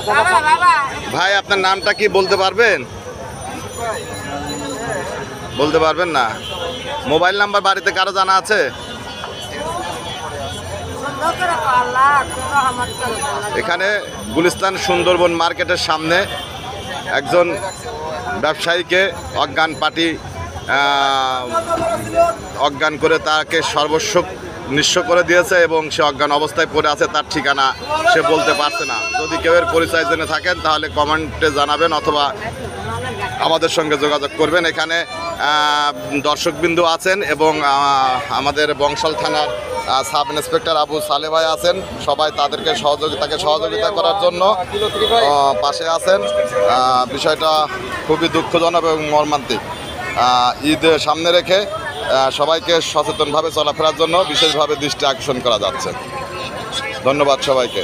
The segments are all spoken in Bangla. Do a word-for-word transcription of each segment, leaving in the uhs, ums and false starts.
ভাই আপনার নামটা কি বলতে পারবেন? বলতে পারবেন না। মোবাইল নাম্বার বাড়িতে কারো জানা আছে? এখানে গুলিস্তান সুন্দরবন মার্কেটের সামনে একজন ব্যবসায়ীকে অজ্ঞান পার্টি অজ্ঞান করে তাকে সর্বস্ব নিঃস্ব করে দিয়েছে এবং সে অজ্ঞান অবস্থায় পড়ে আছে। তার ঠিকানা সে বলতে পারছে না। যদি কেউ এর পরিচয় জেনে থাকেন তাহলে কমেন্টে জানাবেন অথবা আমাদের সঙ্গে যোগাযোগ করবেন। এখানে দর্শকবিন্দু আছেন এবং আমাদের বংশাল থানার সাব ইন্সপেক্টর আবু সালে ভাই আছেন। সবাই তাদেরকে সহযোগিতাকে সহযোগিতা করার জন্য পাশে আছেন। বিষয়টা খুবই দুঃখজনক এবং মর্মান্তিক। ঈদ সামনে রেখে সবাইকে সচেতনভাবে চলাফেরার জন্য বিশেষভাবে দৃষ্টি আকর্ষণ করা যাচ্ছে। ধন্যবাদ সবাইকে।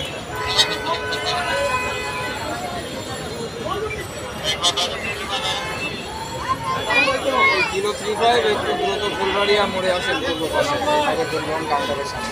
জিরো থ্রি ফাইভ একটু দ্রুত ফুলবাড়িয়া মোড়ে আসেন পূর্ব পাশে কাউন্টারের সামনে।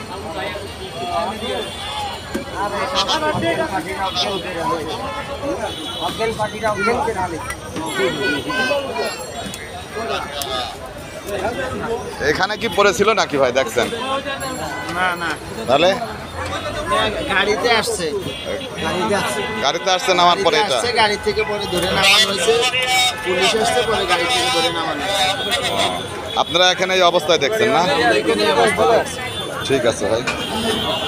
এখানে কি পড়েছিল নাকি ভাই দেখছেন? না না, তাহলে গাড়িতে আসছে গাড়িতে আসছে গাড়িতে আসছে নামার পরে এটা গাড়ি থেকে পরে ধরে নামানো হয়েছে। পুলিশ আসছে পরে গাড়ি থেকে ধরে নামানো। আপনারা এখানে এই অবস্থায় দেখছেন না? ঠিক আছে ভাই।